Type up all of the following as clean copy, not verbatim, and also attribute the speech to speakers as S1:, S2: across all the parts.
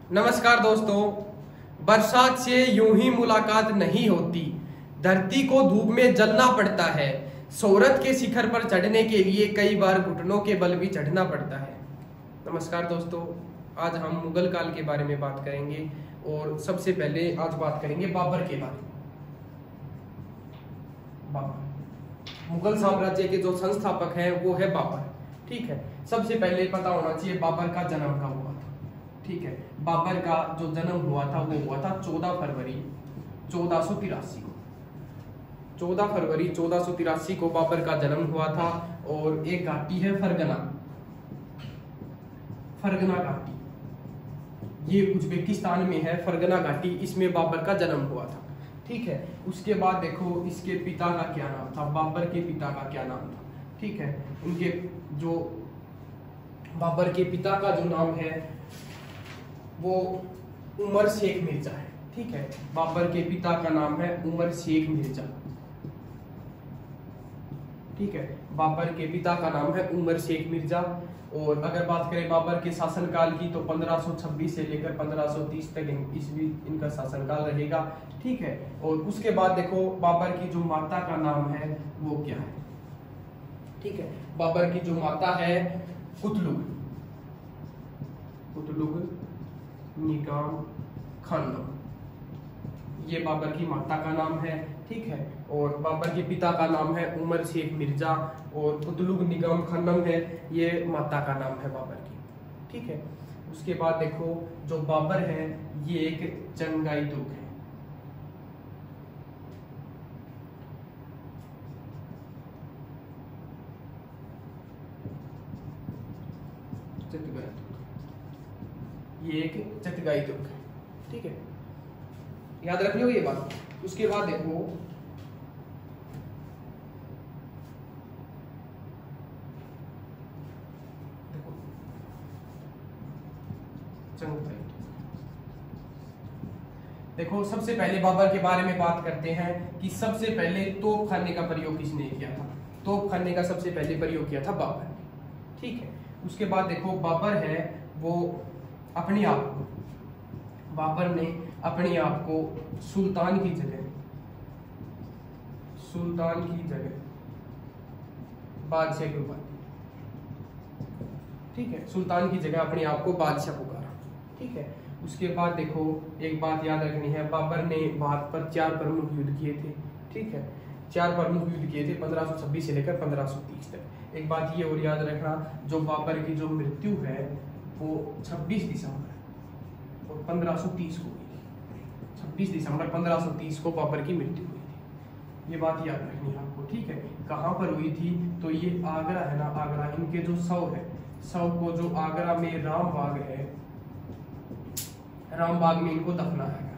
S1: नमस्कार दोस्तों। बरसात से यूं ही मुलाकात नहीं होती, धरती को धूप में जलना पड़ता है। शोहरत के शिखर पर चढ़ने के लिए कई बार घुटनों के बल भी चढ़ना पड़ता है। नमस्कार दोस्तों, आज हम मुगल काल के बारे में बात करेंगे और सबसे पहले आज बात करेंगे बाबर के बारे में। बाबर मुगल साम्राज्य के जो संस्थापक हैं वो है बाबर। ठीक है, सबसे पहले पता होना चाहिए बाबर का जन्म कब हुआ था। ठीक है, बाबर का जो जन्म हुआ था वो हुआ था 14 फरवरी 1483 को। 14 फरवरी 1483 को बाबर का जन्म हुआ था और एक घाटी है फरगना घाटी, ये उज्बेकिस्तान में है। फरगना घाटी, इसमें बाबर का जन्म हुआ था। ठीक है, उसके बाद देखो इसके पिता का क्या नाम था, बाबर के पिता का क्या नाम था। ठीक है, उनके जो बाबर के पिता का जो नाम है वो उमर शेख मिर्जा है। ठीक है, बाबर के पिता का नाम है उमर शेख मिर्जा। ठीक है, बाबर के पिता का नाम है उमर शेख मिर्जा। और अगर बात करें बाबर के शासनकाल की तो 1526 से लेकर 1530 तक ईस्वी इनका शासनकाल रहेगा। ठीक है, और उसके बाद देखो बाबर की जो माता का नाम है वो क्या है। ठीक है, बाबर की जो माता है कुतलुग निगाम खानम, ये बाबर की माता का नाम है। ठीक है, और बाबर के पिता का नाम है उमर शेख मिर्जा और कुतलुग निगाम खानम है, ये माता का नाम है बाबर की। ठीक है, उसके बाद देखो जो बाबर है ये एक चंगाई तुर्क है। ये एक चतगाई तुर्क है। ठीक है, याद रखियो ये बात। उसके बाद देखो देखो सबसे पहले बाबर के बारे में बात करते हैं कि सबसे पहले तोप खाने का प्रयोग किसने किया था। तोप खाने का सबसे पहले प्रयोग किया था बाबर ने। ठीक है, उसके बाद देखो बाबर है वो बाबर ने अपने आप को सुल्तान की जगह बादशाह की उपाधि। ठीक है, सुल्तान की जगह अपने आप को बादशाह पुकारा। ठीक है, उसके बाद देखो एक बात याद रखनी है, बाबर ने भारत पर 4 प्रमुख युद्ध किए थे। ठीक है, 4 प्रमुख युद्ध किए थे 1526 से लेकर 1530 तक। एक बात ये और याद रखना, जो बाबर की जो मृत्यु है वो 26 दिसंबर और 1530 को हुई थी। 26 दिसंबर 1530 को बाबर की मृत्यु हुई थी, ये बात याद रखनी है आपको। ठीक है, कहाँ पर हुई थी तो ये आगरा है ना, आगरा, इनके जो शव को जो आगरा में रामबाग है, रामबाग में इनको दफनाया गया।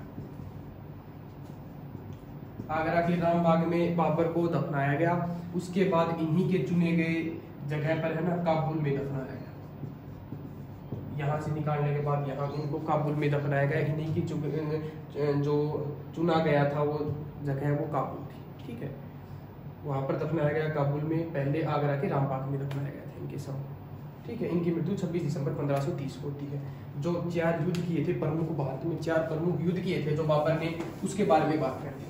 S1: आगरा के रामबाग में बाबर को दफनाया गया। उसके बाद इन्हीं के चुने गए जगह पर है ना काबुल में दफनाया गया। यहाँ से निकालने के बाद यहाँ इनको काबुल में दफनाया गया। इन्हीं की जो चुना गया था वो जगह है वो काबुल थी। ठीक है, वहां पर दफनाया गया काबुल में, पहले आगरा के रामबाग में दफनाया गया था इनके सब। ठीक है, इनकी मृत्यु 26 दिसंबर 1530 को होती है। जो 4 युद्ध किए थे प्रमुख, भारत में 4 प्रमुख युद्ध किए थे जो बाबर ने, उसके बारे में बात करते हैं।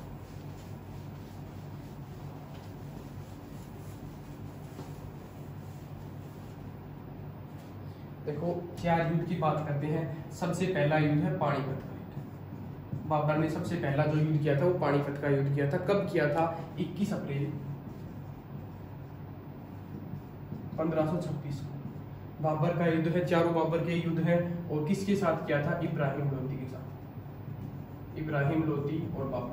S1: देखो 4 युद्ध की बात करते हैं। सबसे पहला युद्ध है पानीपत का युद्ध। बाबर ने सबसे पहला जो युद्ध किया था वो पानीपत का युद्ध किया था। कब किया था? 21 अप्रैल 1526 को। बाबर का युद्ध है, चारों बाबर के युद्ध है। और किसके साथ किया था? इब्राहिम लोदी के साथ, इब्राहिम लोदी और बाबर।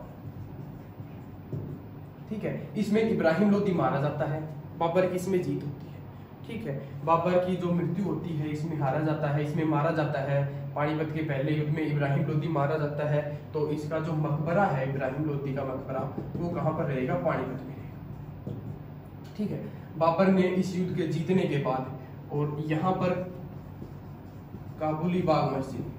S1: ठीक है, इसमें इब्राहिम लोदी मारा जाता है, बाबर की इसमें जीत होती है। ठीक है, बाबर की जो मृत्यु होती है इसमें हारा जाता है, इसमें मारा जाता है। पानीपत के पहले युद्ध में इब्राहिम लोदी मारा जाता है। तो इसका जो मकबरा है, इब्राहिम लोदी का मकबरा, वो कहाँ पर रहेगा? पानीपत में रहेगा। ठीक है, बाबर ने इस युद्ध के जीतने के बाद और यहाँ पर काबुली बाग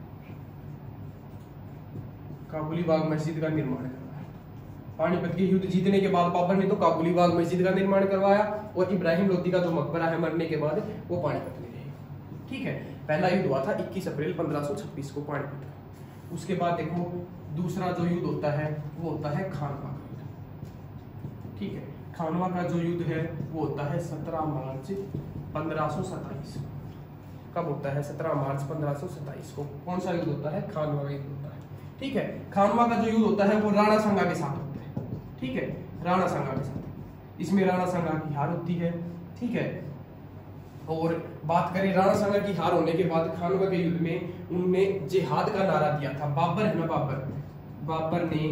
S1: मस्जिद का निर्माण करवाया। पानीपत के युद्ध जीतने के बाद बाबर ने तो काबुली बाग मस्जिद का निर्माण करवाया और इब्राहिम लोदी का जो मकबरा है मरने के बाद वो पानीपत में रहेगा। ठीक है, पहला युद्ध हुआ था 21 अप्रैल 1526 को पानीपत का। उसके बाद देखो दूसरा जो युद्ध होता है वो होता है खानवा का युद्ध। ठीक है, खानवा का जो युद्ध है वो होता है 17 मार्च 1527। कब होता है? 17 मार्च 1527 को। कौन सा युद्ध होता है? खानवा का युद्ध होता है। ठीक है, खानवा का जो युद्ध होता है वो राणा सांगा के साथ होता है। ठीक है, राणा सांगा के साथ। इसमें राणा सांगा की हार होती है। ठीक है, और बात करें राणा सांगा की हार होने के बाद खानवा के युद्ध में उनने जिहाद का नारा दिया था। बाबर है ना, बाबर ने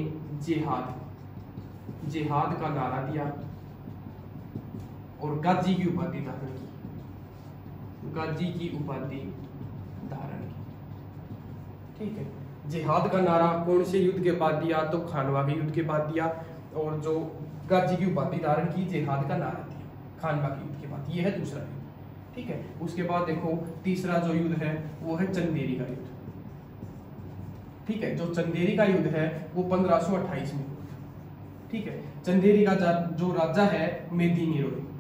S1: जिहाद का नारा दिया और गाजी की उपाधि धारण की। गाजी की उपाधि धारण की। ठीक है, जिहाद का नारा कौन से युद्ध के बाद दिया? तो खानवा के युद्ध के बाद दिया। और जो गाजी की उपाधि धारण की, जिहाद का नारा दिया खानवा के युद्ध के बाद। ये है दूसरा युद्ध। ठीक है, उसके बाद देखो तीसरा जो युद्ध है वो है चंदेरी का युद्ध। ठीक है, जो चंदेरी का युद्ध है वो 1528 में। ठीक है, चंदेरी का जो राजा है मेदिनी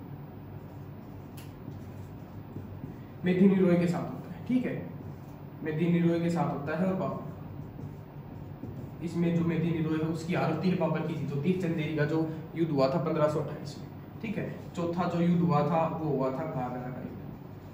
S1: रोय के साथ होता है। ठीक है, मेदिनी रोय के साथ होता है। और बाबर, इसमें जो मेदिनी रोय है उसकी हार होती है बाबर की जीत होती है। चंदेरी का जो युद्ध हुआ था 1528 में। ठीक है, चौथा जो युद्ध हुआ था वो हुआ था घाघरा का युद्ध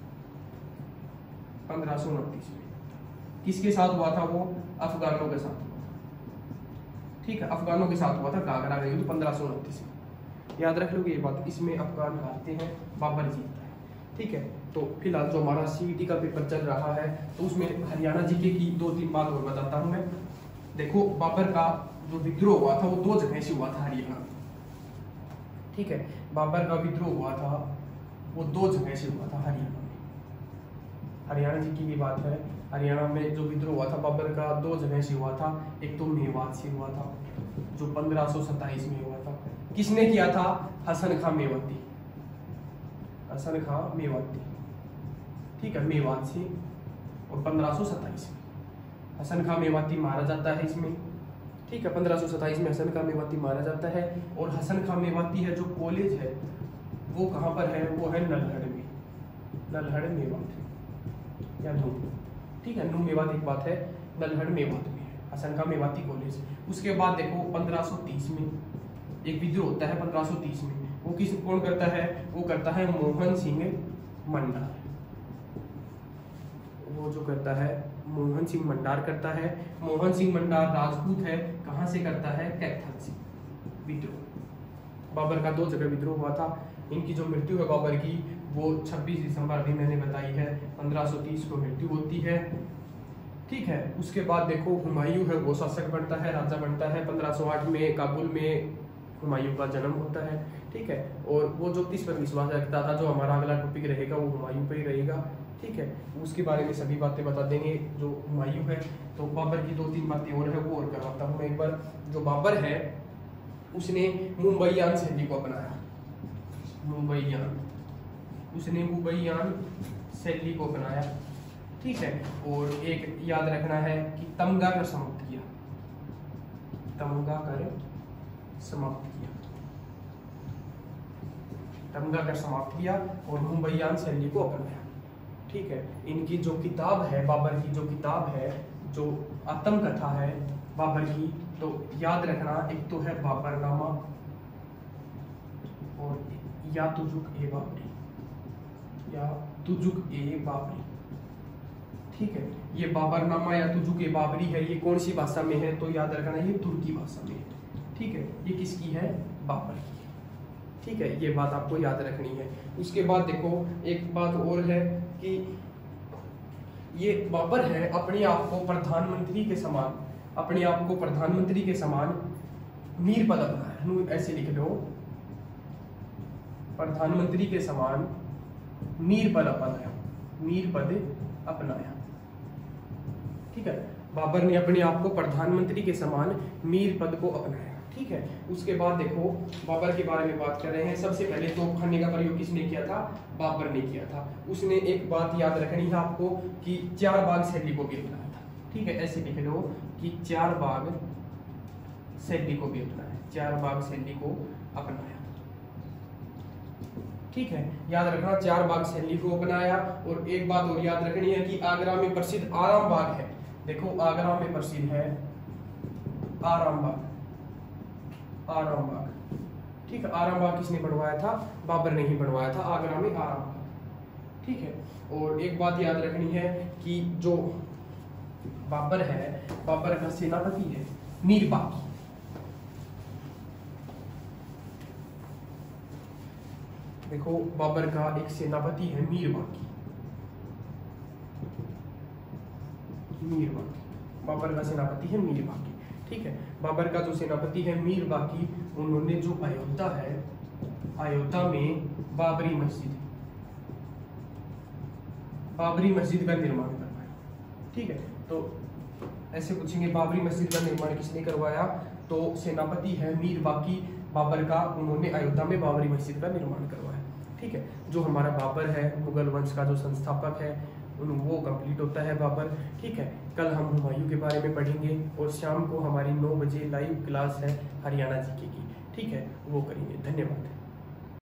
S1: 1529 में। किसके साथ हुआ था? वो अफगानों के साथ हुआ था। ठीक है, अफगानों के साथ हुआ था घाघरा का युद्ध 1529 में। याद रख लोगे ये बात। इसमें अफगान हारते हैं, बाबर जीतता है। ठीक है, तो फिलहाल जो हमारा सीईटी का पेपर चल रहा है तो उसमें हरियाणा जीके की 2-3 बात और बताता हूं मैं। देखो बाबर का जो विद्रोह हुआ था वो 2 जगह से हुआ था हरियाणा में। ठीक है, बाबर का विद्रोह हुआ था वो 2 जगह से हुआ था हरियाणा में। हरियाणा जीके की बात है, हरियाणा में जो विद्रोह हुआ था बाबर का 2 जगह से हुआ था। एक तो मेवात से हुआ था जो 1527 में हुआ था। किसने किया था? हसन खां मेवाती। हसन खां मेवाती। ठीक है, मेवात से। और 1527 में हसन खां मेवाती मारा जाता है इसमें। ठीक है, 1527 में हसन खां मेवाती मारा जाता है। और हसन खां मेवाती है जो कॉलेज है वो कहाँ पर है? वो है नल्हड़ में। नल्हड़ मेवात या नूह। ठीक है, नूह मेवात एक बात है, नल्हड़ मेवात में है हसन खां मेवाती कॉलेज। उसके बाद देखो 1530 में एक विद्रोह होता है 1530 में। वो कौन करता है? वो करता है मोहन सिंह मंडार। वो जो करता है मोहन सिंह मंडार करता है। मोहन सिंह मंडार राजपूत है। कहां से करता है? कैथल से विद्रोह। बाबर का 2 जगह विद्रोह हुआ था। इनकी जो मृत्यु है बाबर की वो 26 दिसंबर अभी मैंने बताई है 1530 को मृत्यु होती है। ठीक है, उसके बाद देखो हुमायूं है वो शासक बनता है, राजा बनता है। 1508 में काबुल में हुमायूं का जन्म होता है। ठीक है, और वो ज्योतिष पर विश्वास रखता था। जो हमारा अगला टॉपिक रहेगा वो हुमायूं पे ही रहेगा। ठीक है, उसके बारे में सभी बातें बता देंगे जो हुमायूं है। तो बाबर की 2-3 बातें और है वो और करवाता हूँ मैं एक बार। जो बाबर है उसने मुंबईयान शैली को अपनाया। उसने मुंबईयान शैली को अपनाया। ठीक है, और एक याद रखना है कि तमगा कर समाप्त किया। तमगा कर समाप्त किया और मुंबईयान शैली को अपनाया। ठीक है, इनकी जो किताब है बाबर की, जो किताब है जो आत्मकथा है बाबर की, तो याद रखना एक तो है बाबरनामा और या तुजुक ए बाबरी। ठीक है, ये बाबरनामा या तुजुक ए बाबरी है। ये कौन सी भाषा में है? तो याद रखना ये तुर्की भाषा में है। ठीक है, ये किसकी है? बाबर की। ठीक है, ये बात आपको याद रखनी है। उसके बाद देखो एक बात और है कि ये बाबर है अपने आप को प्रधानमंत्री के समान मीर पद अपनाया। ऐसे लिख लो, प्रधानमंत्री के समान मीर पद अपनाया। ठीक है, बाबर ने अपने आप को प्रधानमंत्री के समान मीर पद को अपनाया। ठीक है, उसके बाद देखो बाबर के बारे में बात कर रहे हैं। सबसे पहले तोपखाने का प्रयोग किसने किया था? बाबर ने किया था। उसने एक बात याद रखनी है आपको कि 4 बाग शैली को भी अपनाया था। ठीक है, ऐसे लिख लो कि 4 बाग शैली को भी अपनाया। 4 बाग शैली को अपनाया। ठीक है, याद रखना 4 बाग सैली को बनाया। और एक बात और याद रखनी है कि आगरा में प्रसिद्ध आराम बाग है। देखो आगरा में प्रसिद्ध है आराम बाग, आराम बाग, ठीक है। आराम बाग किसने बनवाया था? बाबर ने ही बनवाया था, आगरा में आराम बाग, ठीक है। और एक बात याद रखनी है कि जो बाबर है, बाबर का सेनापति है मीर बाकी। देखो बाबर का एक सेनापति है मीर बाकी, मीर बाकी, बाबर का सेनापति है मीर बाकी, ठीक है। बाबर का जो सेनापति है मीर बाकी, उन्होंने जो अयोध्या है, अयोध्या में बाबरी मस्जिद, बाबरी मस्जिद का निर्माण करवाया, ठीक है। तो ऐसे पूछेंगे बाबरी मस्जिद का निर्माण किसने करवाया? तो सेनापति है मीर बाकी बाबर का, उन्होंने अयोध्या में बाबरी मस्जिद का निर्माण करवाया, ठीक है। जो हमारा बाबर है, मुगल वंश का जो संस्थापक है, वो कंप्लीट होता है बाबर, ठीक है। कल हम हुमायूं के बारे में पढ़ेंगे और शाम को हमारी 9 बजे लाइव क्लास है हरियाणा जीके की, ठीक है, वो करेंगे। धन्यवाद।